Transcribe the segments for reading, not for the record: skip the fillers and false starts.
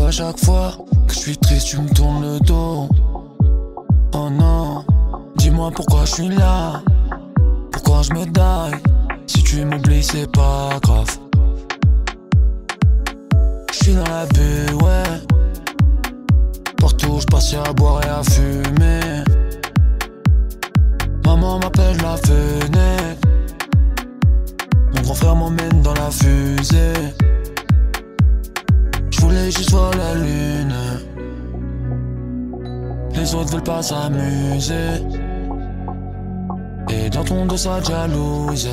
à chaque fois que je suis triste, tu me tournes le dos. Oh non, dis-moi pourquoi je suis là, pourquoi je me die. Si tu m'oublies c'est pas grave. Je suis dans la bulle, ouais. Partout je passe à boire et à fumer. Maman m'appelle la fenêtre. Mon grand frère m'emmène dans la fusée. Je voulais juste voir la lune. Les autres veulent pas s'amuser. Et dans ton dos ça jalouse.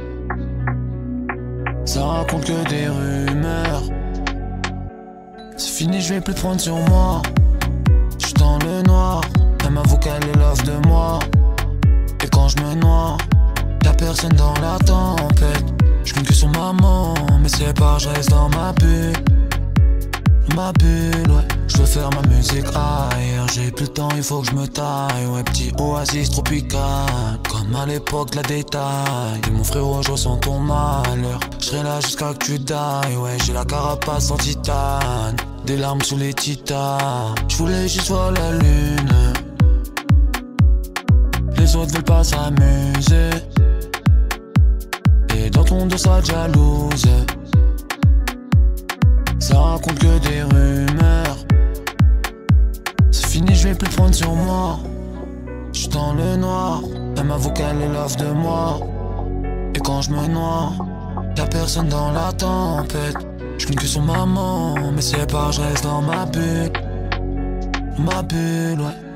Ça raconte que des rumeurs. C'est fini, je vais plus prendre sur moi. J'suis dans le noir. Elle m'avoue qu'elle est love de moi. Et quand je me noie, y'a personne dans la tempête. Je compte que sur maman, mais c'est pas, je reste dans ma bulle. Ma bulle, ouais. Je veux faire ma musique ailleurs. J'ai plus le temps, il faut que je me taille. Ouais, petit oasis tropical, comme à l'époque de la détail. Et mon frérot, je ressens ton malheur. Je serai là jusqu'à que tu die. Ouais, j'ai la carapace en titane, des larmes sous les titans. Je voulais juste voir la lune. Les autres veulent pas s'amuser. Et dans ton dos ça jalouse. Ça raconte que des rumeurs. C'est fini, je vais plus prendre sur moi. J'suis dans le noir. Elle m'avoue qu'elle est love de moi. Et quand je me noie, y'a personne dans la tempête. Je compte que sur maman, mais c'est pas, je reste dans ma bulle. Ma bulle, ouais.